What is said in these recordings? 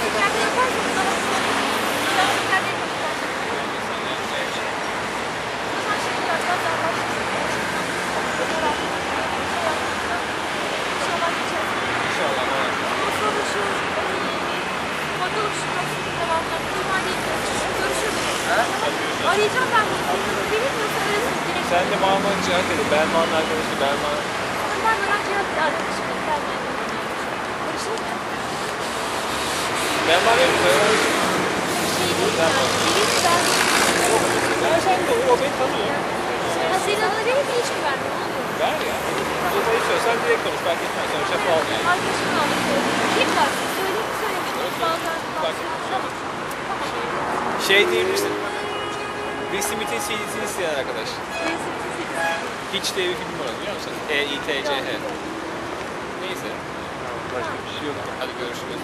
Kendi yaparsanız ama biraz kendi yapacağız. O zaman şey biraz daha başlayalım. İnşallah geçer. İnşallah. Ama sonra şu bakalım şu taksinin devamında kurmaniye görüşürüz. Arayacağım ben bunu. Bilmiyorsa arasın direkt. Sen de Mahmut Cihat dedi. Belma'nın arkadaşı Belma. Ondan sonra Cihat bir arkadaşım. Barışır mı? Belma benim söylemiştim. Şey değil ya. Bilinç ben. Ya sen de o beni tanıyor. Ha senin adına vereyim mi hiç mi vermiyor? Ver ya. Burada istiyorsan direkt konuş. Fark etmez. Sonra şaka olmuyor. Arkadaşımın anlatıyor. Kim var? Söyleyeyim mi söylemiştim. Bazen Fark etmez. Şey diyebilirsin. Will Smith'in CD'sini isteyen arkadaş. Hitch diye bir film var biliyor musun? E-I-T-C-H. Neyse. Başka bir şey yok. Hadi görüşürüz.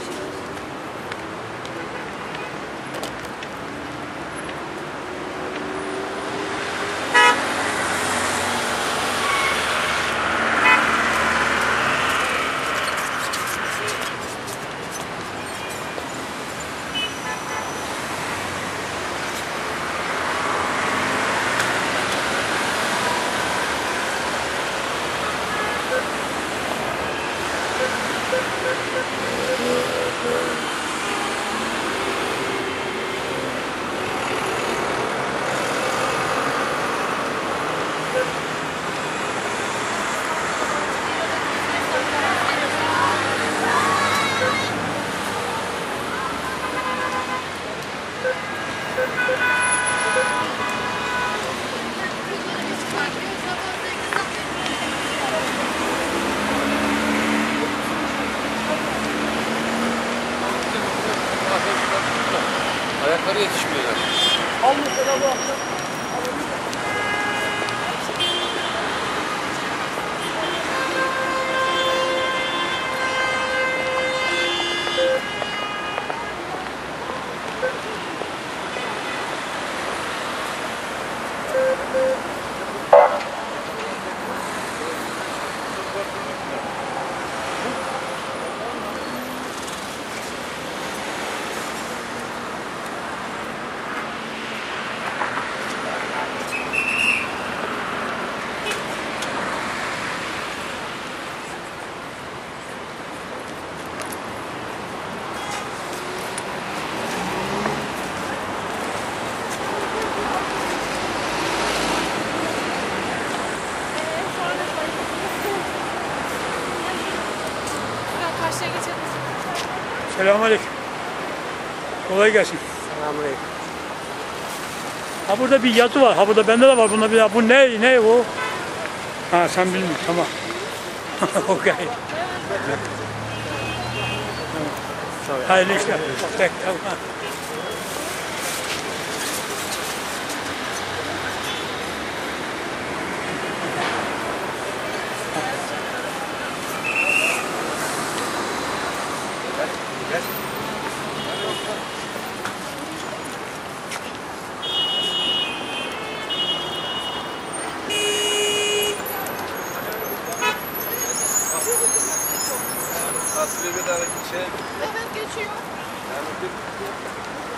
Ayakları yetişmiyorlar. Al mesela bu hafta. Selamünaleyküm. Kolay gelsin. Selamünaleyküm. Ha burada bir yazı var. Ha burada bende de var. Bunda bir bu ne bu? Ha sen bilmiyorsun. Tamam. Okey. Hayırlı işler. Peki tamam. Aslı bir tane şey. Evet geçiyor. Yani bir